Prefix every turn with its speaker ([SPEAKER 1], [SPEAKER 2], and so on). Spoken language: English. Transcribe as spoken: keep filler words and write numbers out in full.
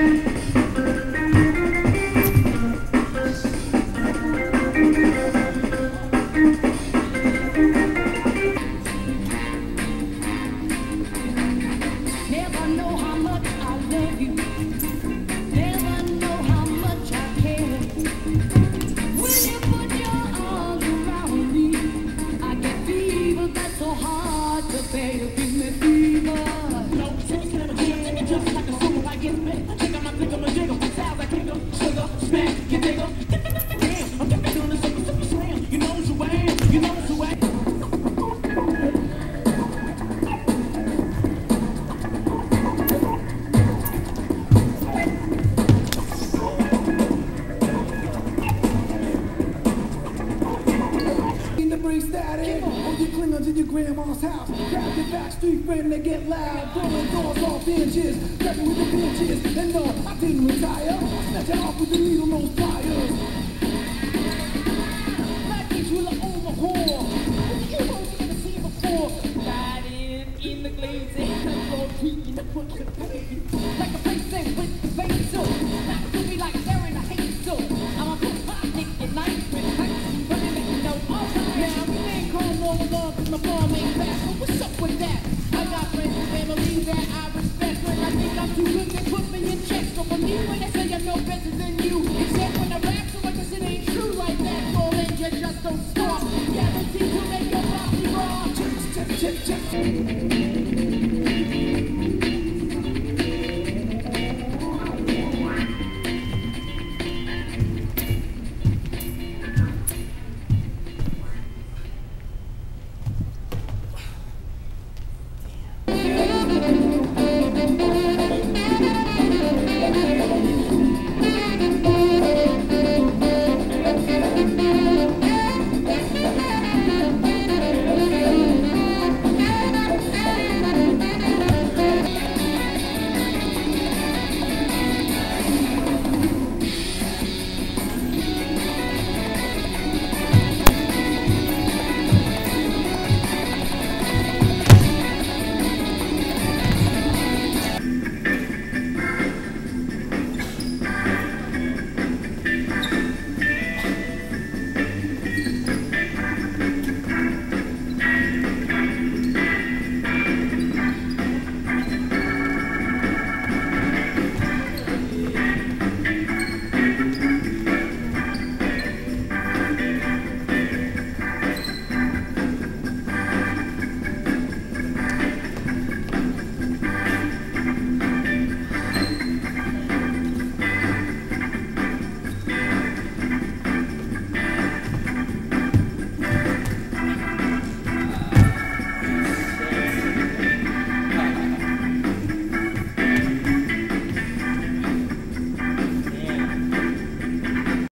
[SPEAKER 1] grandma's house. Grab your backstreet friend, they get loud. Blowing doors off inches, grabbing with the pinches. And no, I didn't retire. I snatch it off with the needle nose pliers. Like each with an overhaul. You won't never see before. Riding in the glazing, floor creaking the foot to pay.